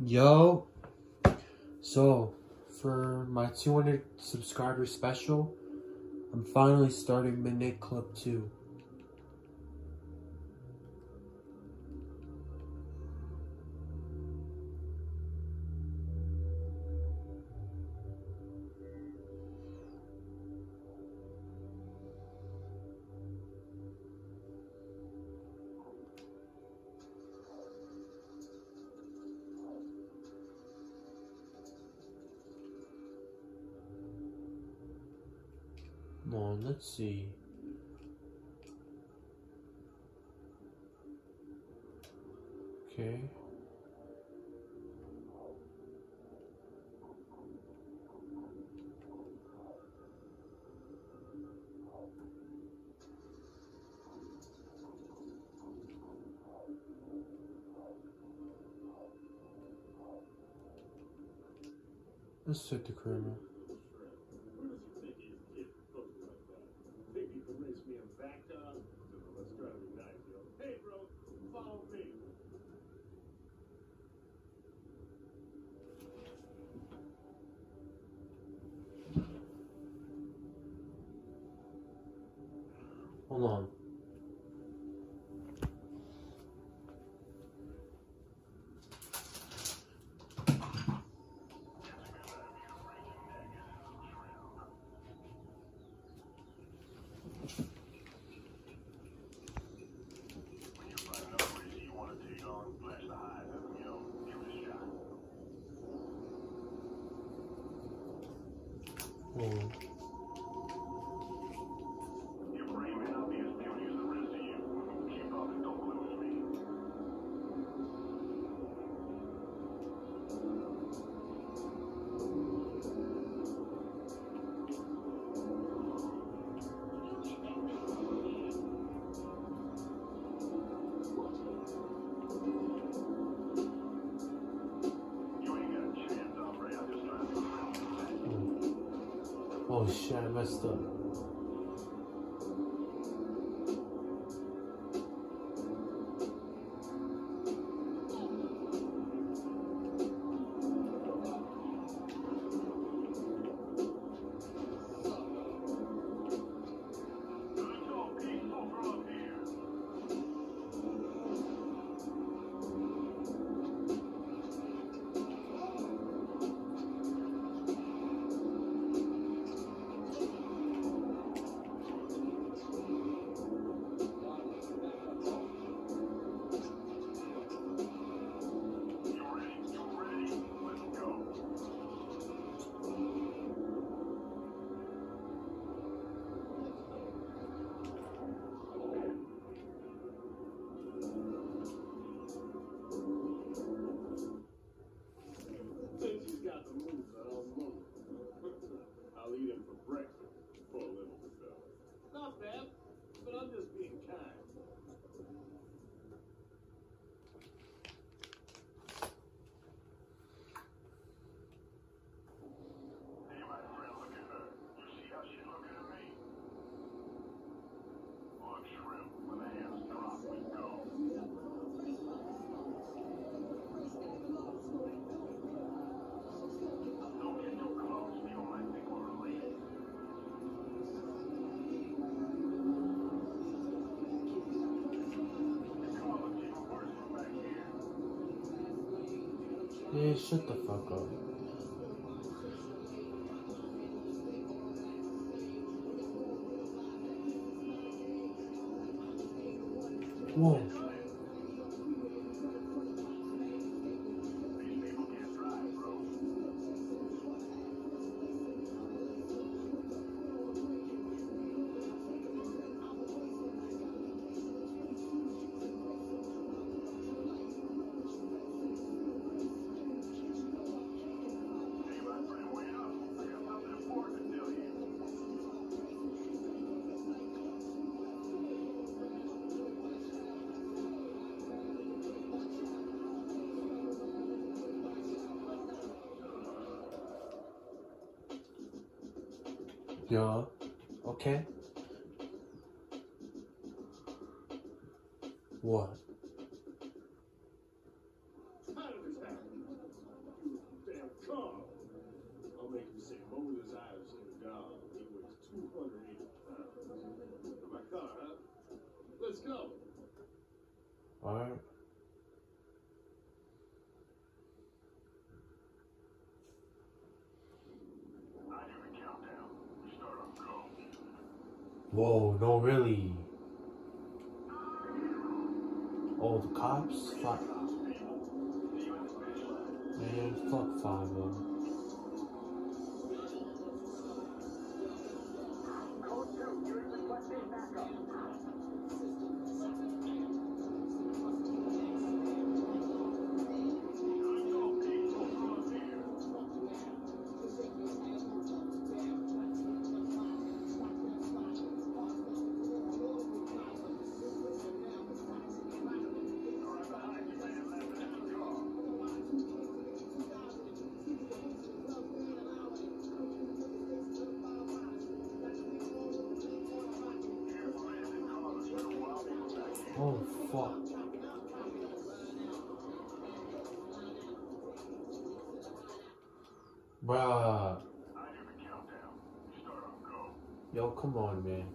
Yo, so for my 200 subscriber special, I'm finally starting Midnight Club 2. Come on, let's see. Okay. Let's set the camera. Hold on. Your brain may not be as puny as the rest of you. Keep up and don't lose me. You ain't got a chance, Ombre. I'm just trying to Oh shit, I messed up. I'll eat him for breakfast, poor little fella. Not bad, but I'm just being kind. Hey, my friend, look at her. You see how she's looking at me? Look, shrimp, when the hands drop, we go. Don't get too close, people might think we're related. Yeah, shut the fuck up. Whoa. These people can't drive, bro. Hey, my friend, wait up. I got something important to tell you. Yeah. Okay. What? How did this happen? Carl. I'll make him say Moses eyes in the dog. He weighs 280 pounds. My car, huh? Let's go. Alright. Whoa, no, really. Oh, the cops? Fuck. Man, fuck 5 of them. Oh, fuck. Bruh. Yo, come on, man.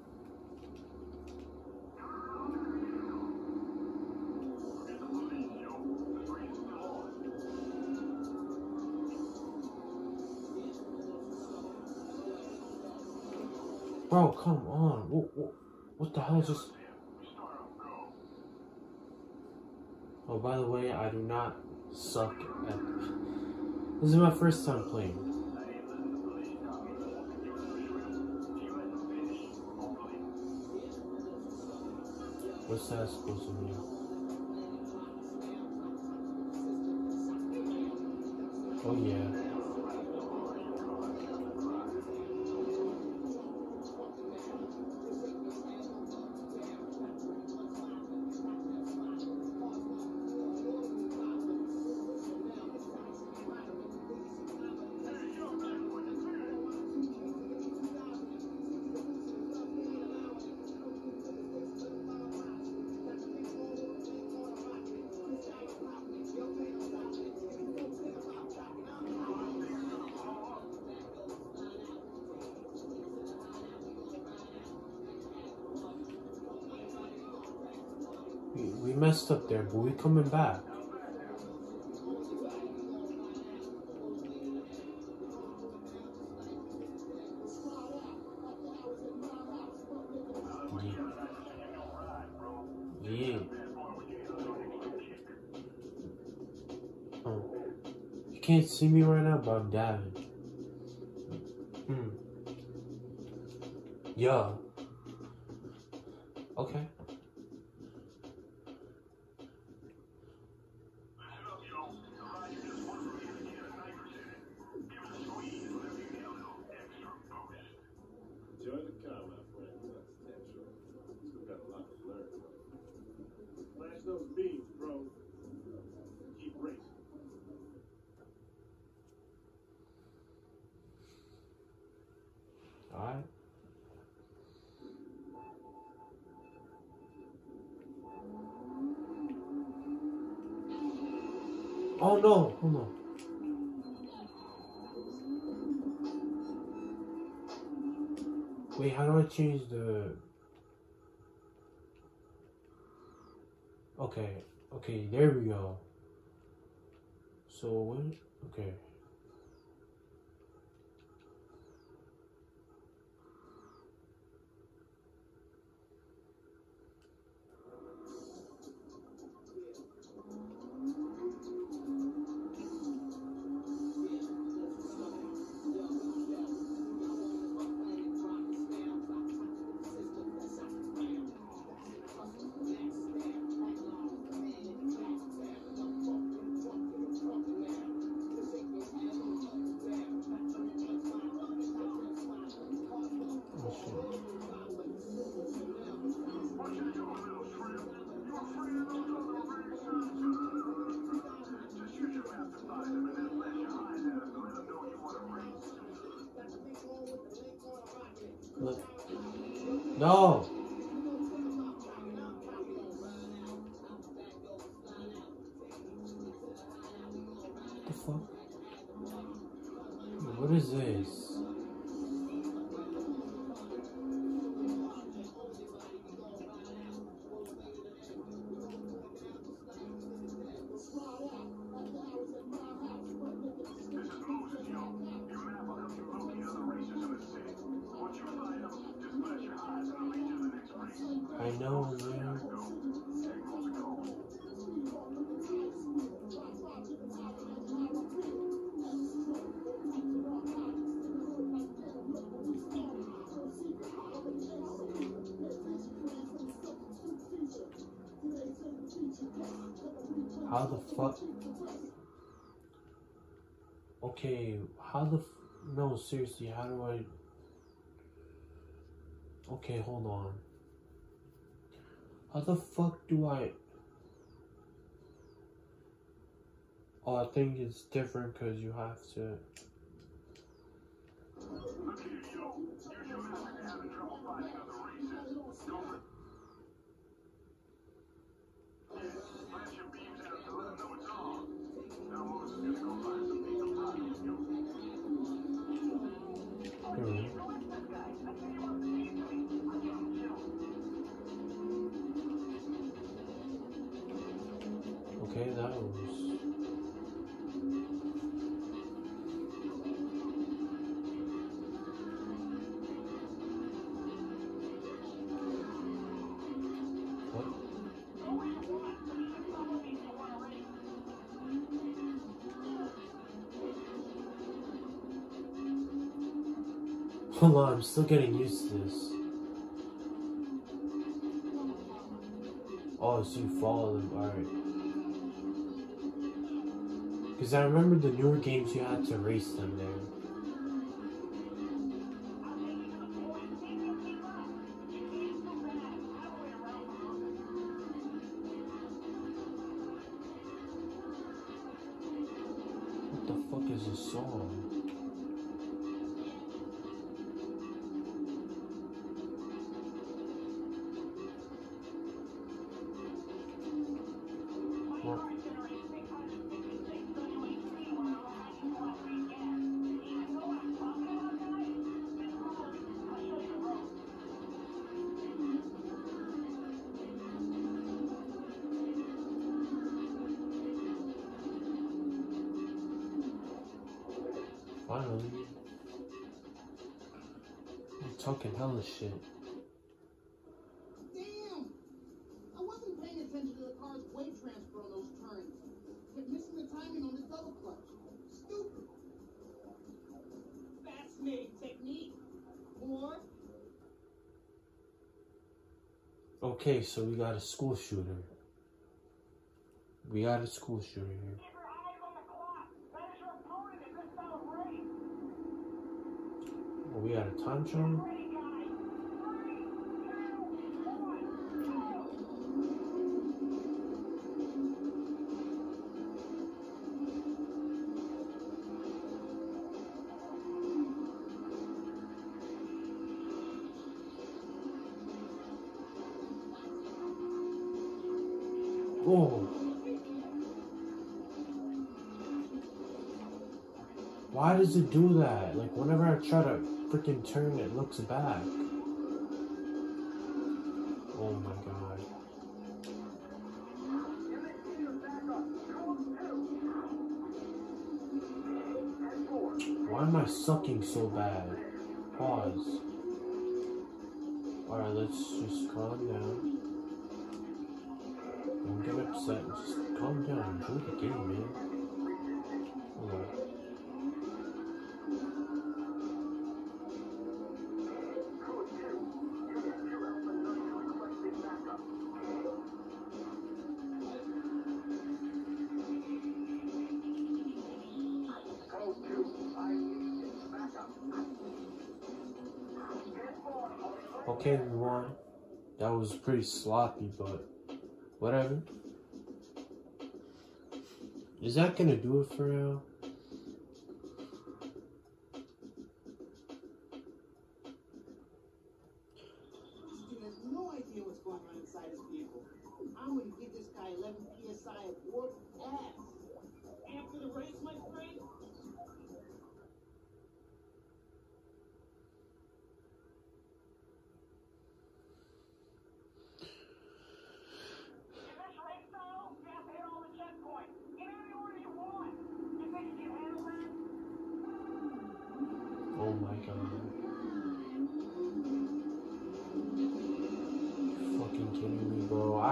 Bro, come on. What the hell just... Oh, by the way, I do not suck at... This is my first time playing. What's that supposed to mean? Oh, yeah. We messed up there, but we coming back. Yeah. Oh. You can't see me right now, but I'm dabbing. Yeah. Okay. Enjoy the car, my friend. That's natural. Still got a lot to learn. Flash those beams, bro. Keep racing. Alright. Oh no, hold on. Wait, how do I change the... Okay, there we go. So when... Okay. Look. No! What the fuck? What is this? I know, man. How the fuck? Okay, how the no, seriously, how do I... Okay, hold on. How the fuck do I... Oh, I think it's different because you have to... Okay, that was... What? Hold on, I'm still getting used to this. Oh, so you follow them, alright. Because I remember the newer games you had to race them there. What the fuck is this song? What? Finally. I'm talking hella shit. Damn! I wasn't paying attention to the car's weight transfer on those turns. Kept missing the timing on the double clutch. Stupid. Fascinating technique. More. Okay, so we got a school shooter. We got a school shooter here. Oh, we got a time charm? Oh. Why does it do that? Like, whenever I try to freaking turn, it looks back. Oh my god. Why am I sucking so bad? Pause. Alright, let's just calm down. Don't get upset. Just calm down. Enjoy the game, man. Hold on. Okay, everyone. That was pretty sloppy, but whatever. Is that gonna do it for now? He has no idea what's going on inside his vehicle. I'm going to give this guy 11 PSI of warped ass. After the race, my friend?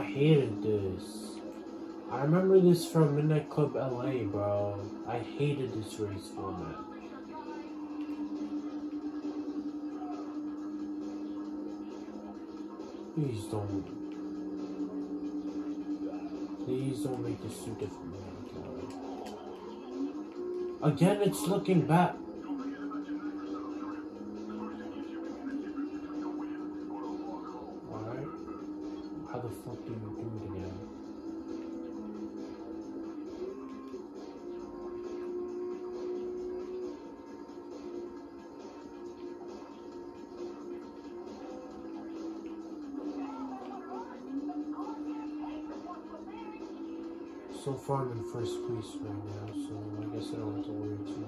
I hated this. I remember this from Midnight Club LA, bro. I hated this race format. Please don't make this too difficult. Again, it's looking back. Alright. How the fuck do you do it again? So far I'm in first place right now, so I guess I don't have to worry too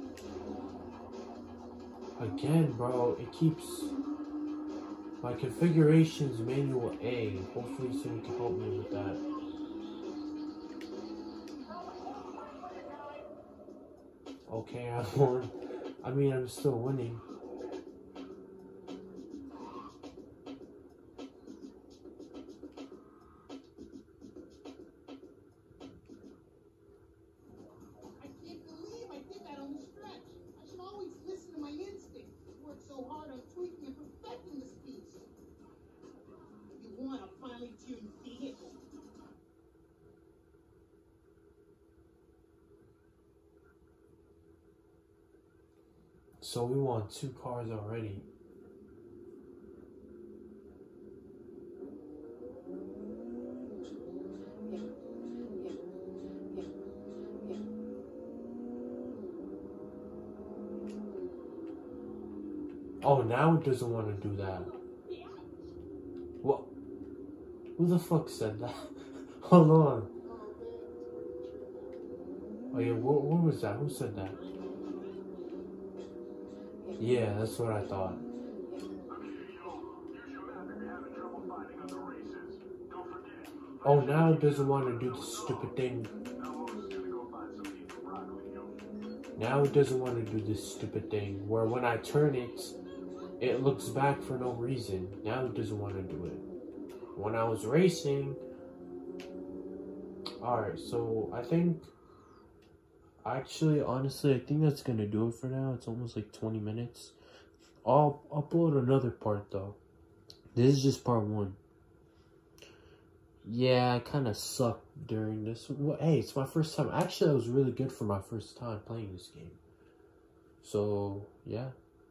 much. Again, bro, it keeps... My configuration's manual A. Hopefully someone can help me with that. Okay, I won. I mean, I'm still winning. So we won 2 cars already. Oh, now it doesn't want to do that. What? Who the fuck said that? Hold on. Oh yeah, what was that? Who said that? Yeah, that's what I thought. Oh, now it doesn't want to do the stupid thing. Now it doesn't want to do this stupid thing where when I turn it, it looks back for no reason. Now it doesn't want to do it. When I was racing... Alright, so I think... Actually, honestly, I think that's gonna do it for now. It's almost like 20 minutes. I'll upload another part though. This is just part 1. Yeah, I kind of sucked during this. Well, hey, it's my first time. Actually, I was really good for my first time playing this game. So, yeah.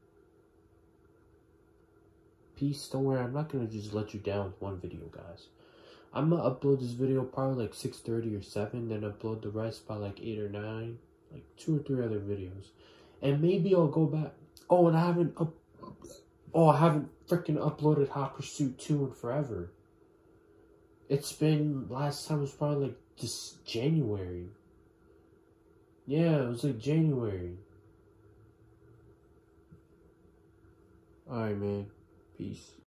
Peace. Don't worry, I'm not gonna just let you down with one video, guys. I'm gonna upload this video probably like 6:30 or 7, then upload the rest by like 8 or 9, like 2 or 3 other videos, and maybe I'll go back. Oh, and I haven't freaking uploaded Hot Pursuit 2 in forever. It's been, last time was probably like just January. Yeah, it was like January. Alright, man. Peace.